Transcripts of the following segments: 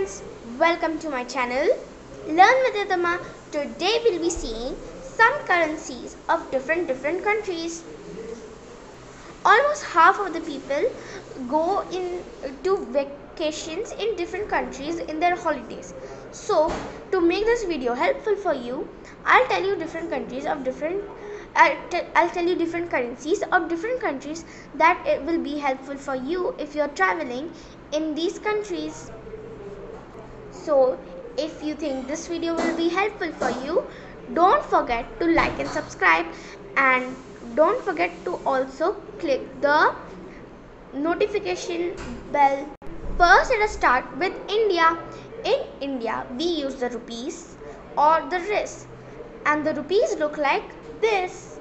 friends, welcome to my channel Learn with Adama. Today we'll be seeing some currencies of different countries. Almost half of the people go to vacations in different countries in their holidays. So to make this video helpful for you, I'll tell you different countries of different I'll tell you different currencies of different countries that it will be helpful for you if you're traveling in these countries. So if you think this video will be helpful for you, don't forget to like and subscribe, and don't forget to also click the notification bell. First, let us start with India. In India, we use the rupees or the risk, and the rupees look like this.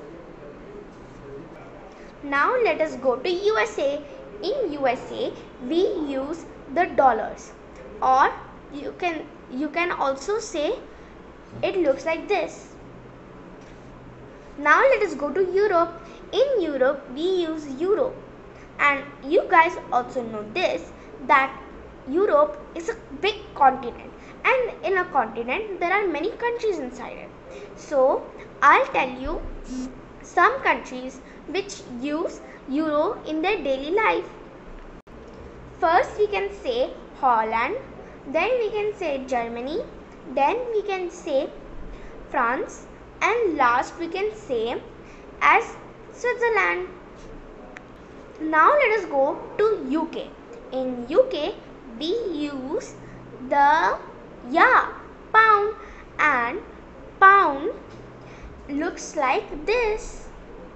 Now let us go to USA. In USA, we use the dollars, or you can also say it looks like this. Now let us go to Europe. In Europe, we use euro, and you guys also know this, that Europe is a big continent, and in a continent there are many countries inside it. So I'll tell you some countries which use euro in their daily life. First we can say Holland, then we can say Germany, then we can say France, and last we can say as Switzerland. Now let us go to UK. In UK we use the pound, and pound looks like this.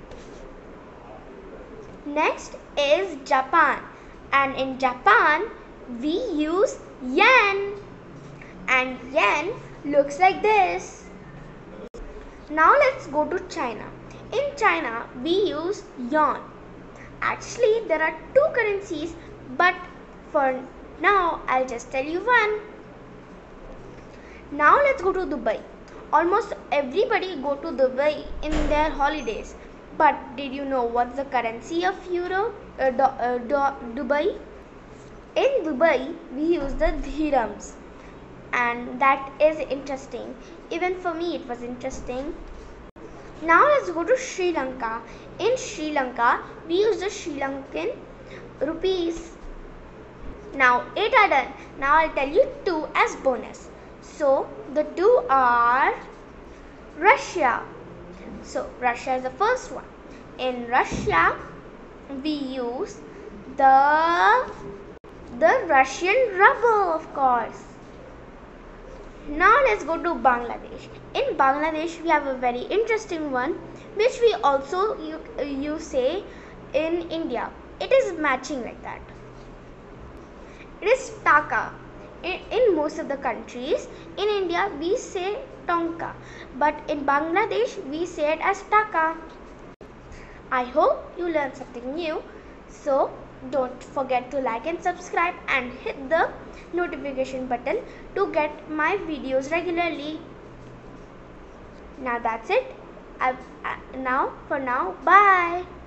Next is Japan, and in Japan we use yen, and yen looks like this. Now let's go to China. In China we use yuan. Actually there are two currencies, but for now I'll just tell you one. Now let's go to Dubai. Almost everybody go to Dubai in their holidays, but did you know what's the currency of Dubai? In Dubai we use the dirhams, and that is interesting. Even for me it was interesting. Now let's go to Sri Lanka. In Sri Lanka we use the Sri Lankan rupees. Now 8 are done. Now I'll tell you 2 as bonus. So the 2 are Russia. So Russia is the first one. In Russia we use the Russian ruble, of course. Now let's go to Bangladesh. In Bangladesh we have a very interesting one, which we also you say in India. It is matching like that. It is taka. In most of the countries, in India we say tonka, but in Bangladesh we say it as taka. I hope you learned something new. So don't forget to like and subscribe, and hit the notification button to get my videos regularly. Now that's it. For now, bye.